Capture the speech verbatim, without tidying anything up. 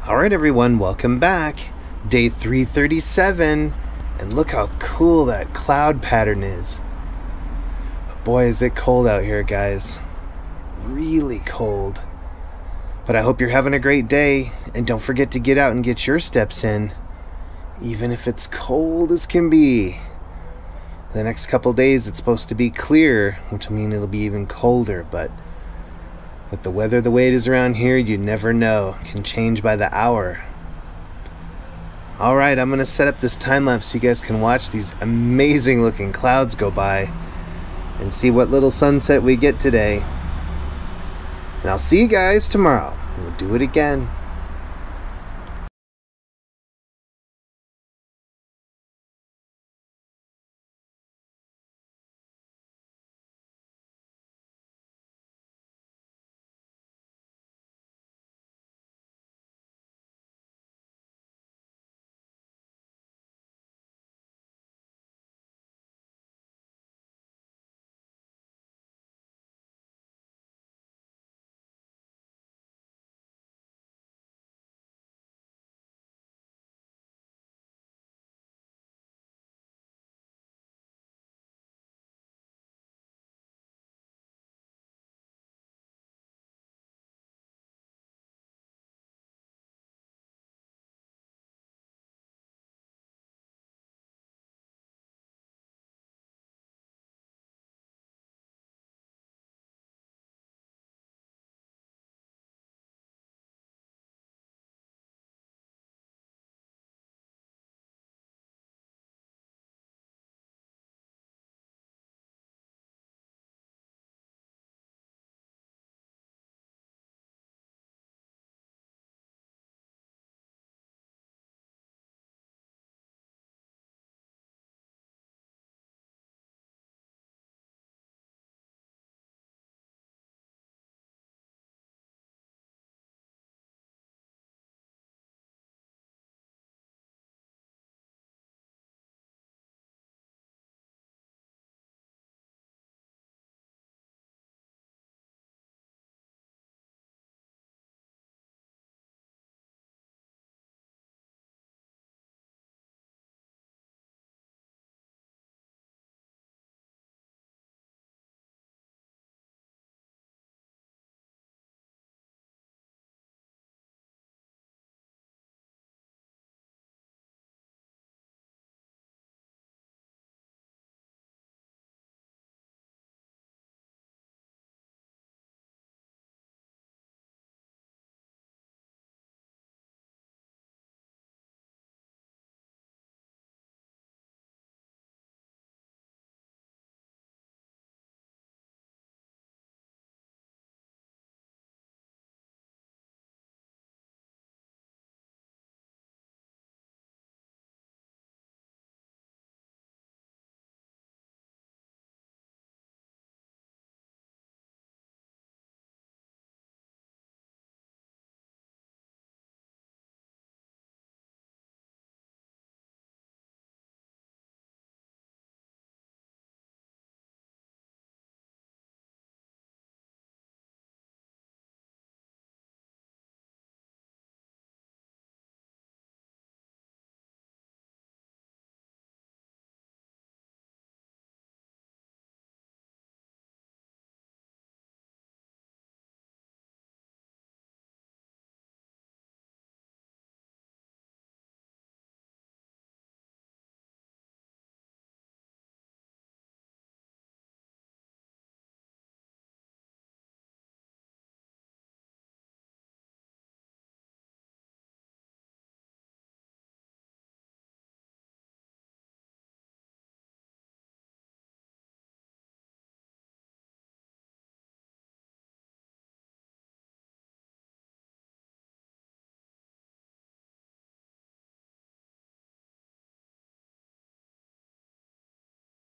Alright everyone, welcome back. Day three thirty-seven. And look how cool that cloud pattern is. But boy, is it cold out here, guys. Really cold. But I hope you're having a great day. And don't forget to get out and get your steps in. Even if it's cold as can be. The next couple days it's supposed to be clear, which will mean it'll be even colder, but with the weather the way it is around here, you never know. It can change by the hour. Alright, I'm going to set up this time lapse so you guys can watch these amazing looking clouds go by and see what little sunset we get today. And I'll see you guys tomorrow. We'll do it again.